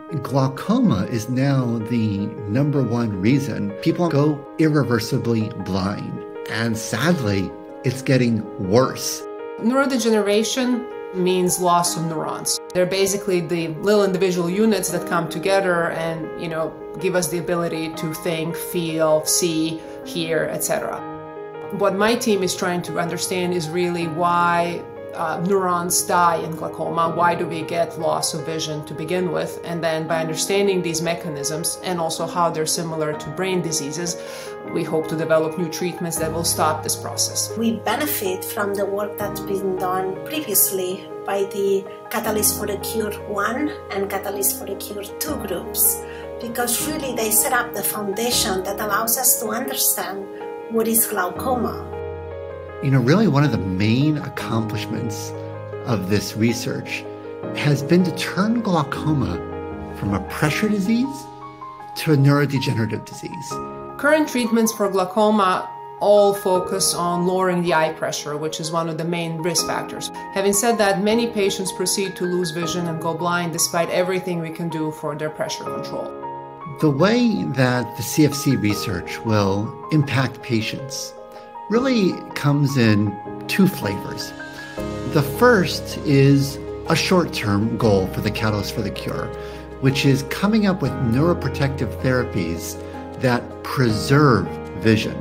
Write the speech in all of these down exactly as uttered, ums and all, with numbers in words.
glaucoma is now the number one reason people go irreversibly blind. And sadly, it's getting worse. Neurodegeneration means loss of neurons. They're basically the little individual units that come together and, you know, give us the ability to think, feel, see, hear, et cetera. What my team is trying to understand is really why uh, neurons die in glaucoma. Why do we get loss of vision to begin with? And then by understanding these mechanisms and also how they're similar to brain diseases, we hope to develop new treatments that will stop this process. We benefit from the work that's been done previously by the Catalyst for the Cure one and Catalyst for the Cure two groups, because really they set up the foundation that allows us to understand what is glaucoma. You know, really one of the main accomplishments of this research has been to turn glaucoma from a pressure disease to a neurodegenerative disease. Current treatments for glaucoma all focus on lowering the eye pressure, which is one of the main risk factors. Having said that, many patients proceed to lose vision and go blind despite everything we can do for their pressure control. The way that the C F C research will impact patients really comes in two flavors. The first is a short-term goal for the Catalyst for the Cure, which is coming up with neuroprotective therapies that preserve vision.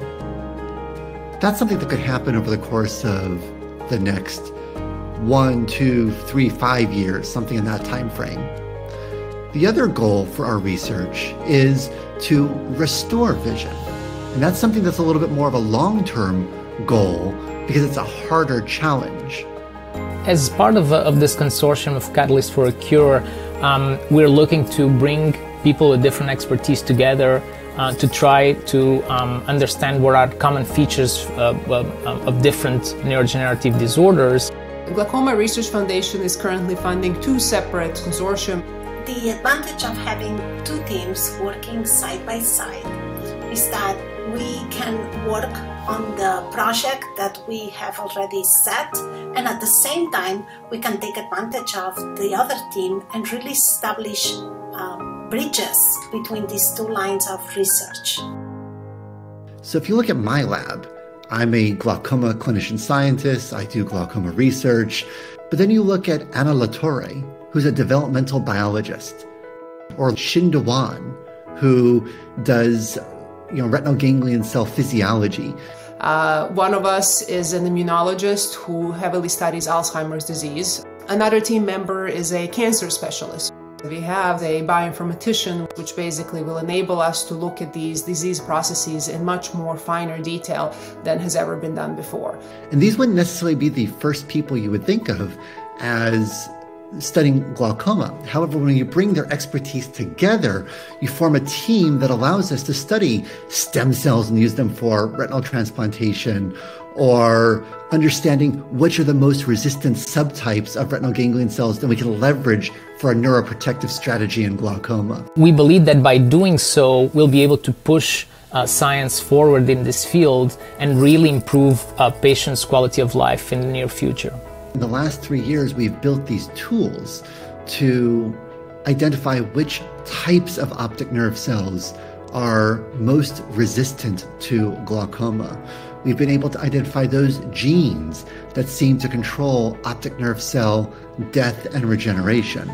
That's something that could happen over the course of the next one, two, three, five years, something in that time frame. The other goal for our research is to restore vision. And that's something that's a little bit more of a long-term goal because it's a harder challenge. As part of, uh, of this consortium of Catalyst for a Cure, um, we're looking to bring people with different expertise together uh, to try to um, understand what are common features uh, uh, of different neurodegenerative disorders. The Glaucoma Research Foundation is currently funding two separate consortium. The advantage of having two teams working side by side is that we can work on the project that we have already set, and at the same time we can take advantage of the other team and really establish um, bridges between these two lines of research. So if you look at my lab, I'm a glaucoma clinician scientist, I do glaucoma research, but then you look at Anna Latorre, who's a developmental biologist, or Shin Dewan, who does you know, retinal ganglion cell physiology. Uh, one of us is an immunologist who heavily studies Alzheimer's disease. Another team member is a cancer specialist. We have a bioinformatician, which basically will enable us to look at these disease processes in much more finer detail than has ever been done before. And these wouldn't necessarily be the first people you would think of as studying glaucoma. However, when you bring their expertise together, you form a team that allows us to study stem cells and use them for retinal transplantation, or understanding which are the most resistant subtypes of retinal ganglion cells that we can leverage for a neuroprotective strategy in glaucoma. We believe that by doing so, we'll be able to push uh, science forward in this field and really improve uh, patients' quality of life in the near future. In the last three years, we've built these tools to identify which types of optic nerve cells are most resistant to glaucoma. We've been able to identify those genes that seem to control optic nerve cell death and regeneration.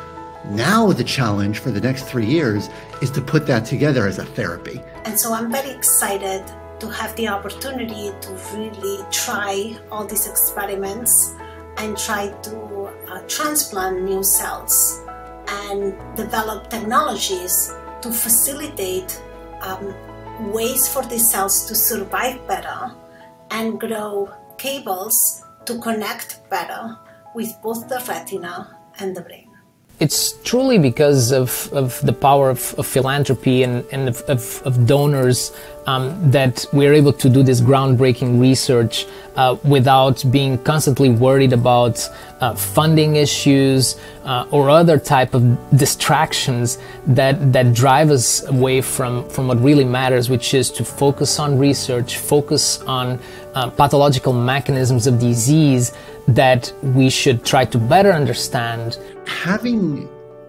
Now the challenge for the next three years is to put that together as a therapy. And so I'm very excited to have the opportunity to really try all these experiments and try to uh, transplant new cells and develop technologies to facilitate um, ways for these cells to survive better and grow cables to connect better with both the retina and the brain. It's truly because of, of the power of, of philanthropy and, and of, of, of donors um, that we're able to do this groundbreaking research uh, without being constantly worried about uh, funding issues uh, or other type of distractions that, that drive us away from, from what really matters, which is to focus on research, focus on uh, pathological mechanisms of disease that we should try to better understand. Having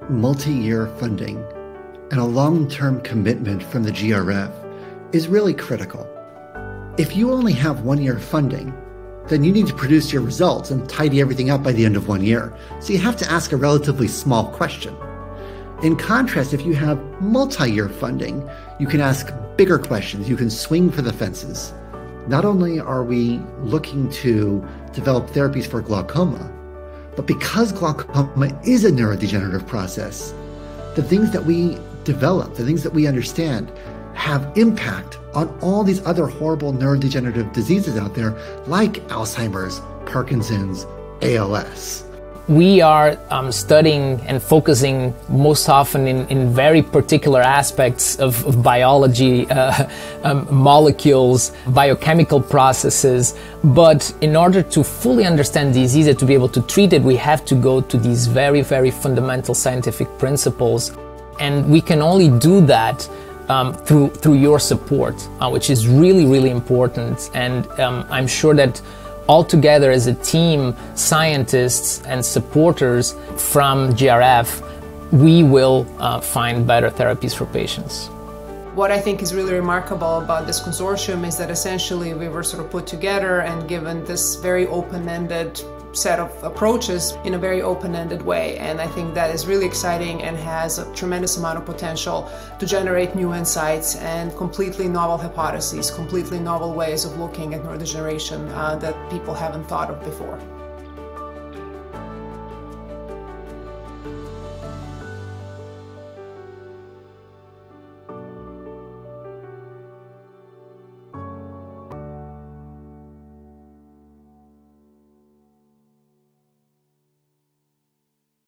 multi-year funding and a long-term commitment from the G R F is really critical. If you only have one year funding, then you need to produce your results and tidy everything up by the end of one year. So you have to ask a relatively small question. In contrast, if you have multi-year funding, you can ask bigger questions. You can swing for the fences. Not only are we looking to develop therapies for glaucoma, but because glaucoma is a neurodegenerative process, the things that we develop, the things that we understand, have impact on all these other horrible neurodegenerative diseases out there, like Alzheimer's, Parkinson's, A L S. We are um, studying and focusing most often in, in very particular aspects of, of biology, uh, um, molecules, biochemical processes. But in order to fully understand disease and to be able to treat it, we have to go to these very, very fundamental scientific principles. And we can only do that um, through, through your support, uh, which is really, really important. And um, I'm sure that all together as a team, scientists and supporters from G R F, we will uh, find better therapies for patients. What I think is really remarkable about this consortium is that essentially we were sort of put together and given this very open-ended set of approaches in a very open-ended way. And I think that is really exciting and has a tremendous amount of potential to generate new insights and completely novel hypotheses, completely novel ways of looking at neurodegeneration uh, that people haven't thought of before.